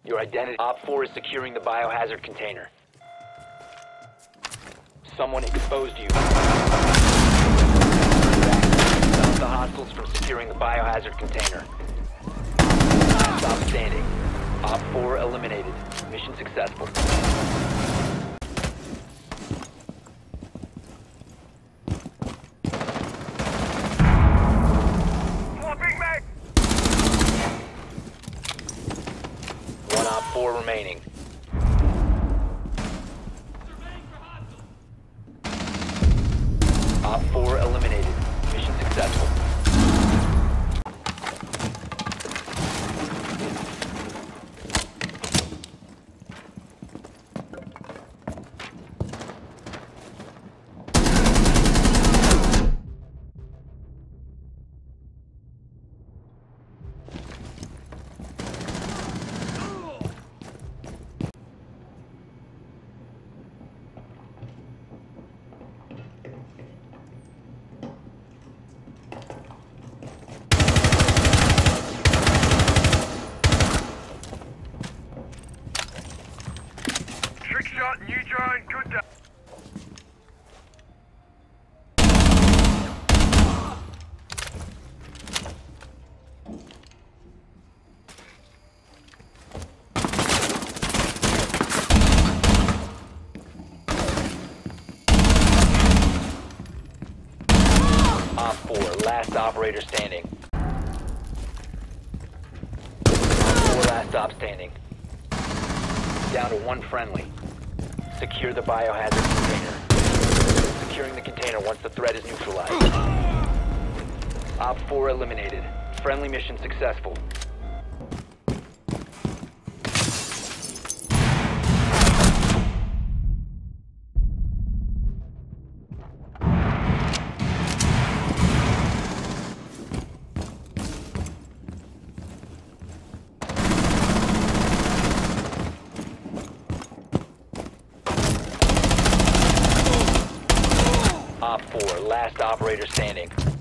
Your identity. Op 4 is securing the biohazard container. Someone exposed you. Stop the hostiles from securing the biohazard container. Stop standing. Op 4 eliminated. Mission successful. One Op 4 remaining. Op 4 eliminated. Mission successful. Trick shot, new drone, good day. Op 4, last operator standing. Op 4, last stop standing. Down to one friendly. Secure the biohazard container. Securing the container once the threat is neutralized. Op 4 eliminated. Friendly mission successful. Op 4, last operator standing.